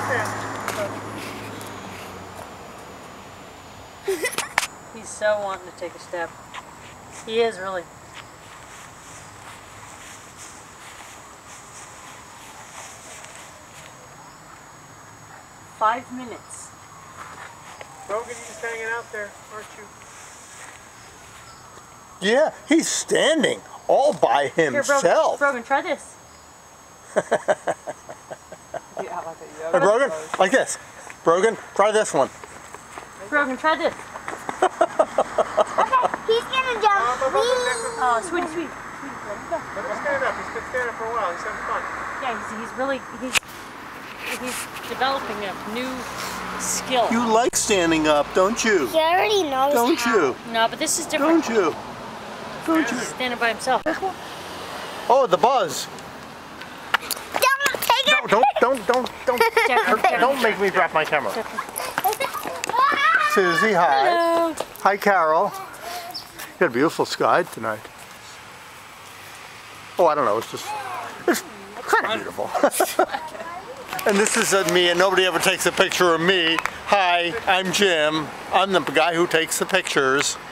He's so wanting to take a step. He is really. "5 minutes. Brogan, you're just hanging out there, aren't you? Yeah, he's standing all by himself. Here, Brogan, try this. Hey, Brogan, like this. Brogan, try this one. Brogan, try this. Okay, he's gonna jump. Oh, sweetie. Let him stand up. He's been standing for a while. He's having fun. Yeah, he's developing a new skill. You like standing up, don't you? He already knows Don't how. you? No, but this is different. Don't you? Don't you? He's standing by himself. Oh, the buzz. Don't take it. Don't make me drop my camera. Susie, hi. Hello. Hi, Carol. You got a beautiful sky tonight. Oh, I don't know. It's kind of beautiful. And this is me, and nobody ever takes a picture of me. Hi, I'm Jim. I'm the guy who takes the pictures.